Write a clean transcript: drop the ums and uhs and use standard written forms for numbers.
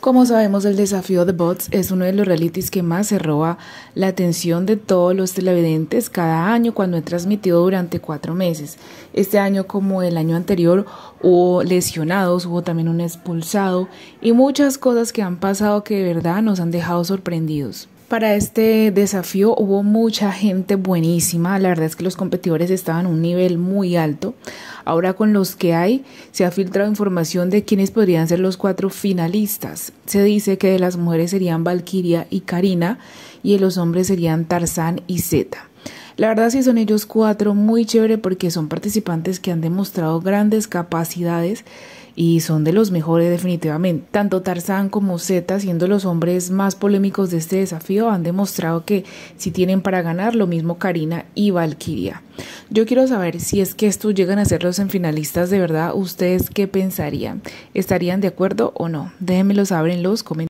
Como sabemos, el desafío The Bots es uno de los realities que más se roba la atención de todos los televidentes cada año cuando es transmitido durante 4 meses. Este año, como el año anterior, hubo lesionados, hubo también un expulsado y muchas cosas que han pasado que de verdad nos han dejado sorprendidos. Para este desafío hubo mucha gente buenísima, la verdad es que los competidores estaban a un nivel muy alto. Ahora con los que hay, se ha filtrado información de quiénes podrían ser los 4 finalistas. Se dice que de las mujeres serían Valkyria y Karina y de los hombres serían Tarzán y Zeta. La verdad sí son ellos 4 muy chévere porque son participantes que han demostrado grandes capacidades y son de los mejores definitivamente. Tanto Tarzán como Zeta, siendo los hombres más polémicos de este desafío, han demostrado que si tienen para ganar, lo mismo Karina y Valkyria. Yo quiero saber si es que estos llegan a ser los finalistas de verdad, ¿ustedes qué pensarían? ¿Estarían de acuerdo o no? Déjenmelo saber en los comentarios.